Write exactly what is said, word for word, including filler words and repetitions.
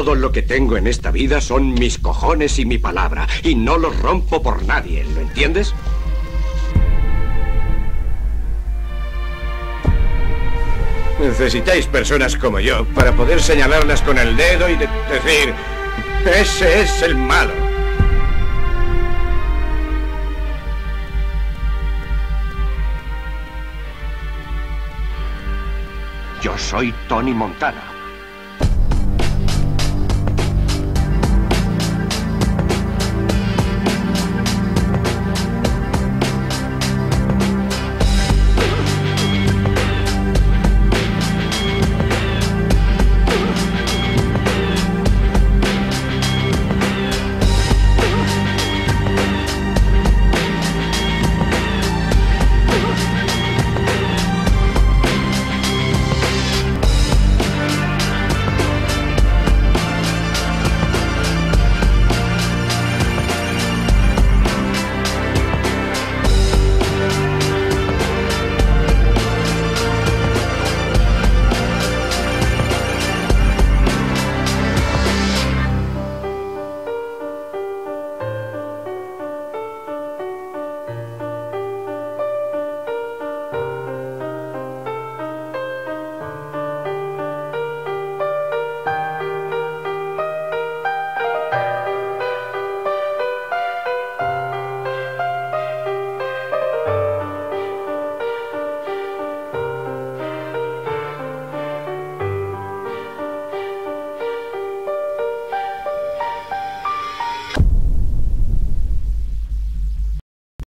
Todo lo que tengo en esta vida son mis cojones y mi palabra, y no los rompo por nadie, ¿lo entiendes? Necesitáis personas como yo para poder señalarlas con el dedo y de decir, ese es el malo. Yo soy Tony Montana.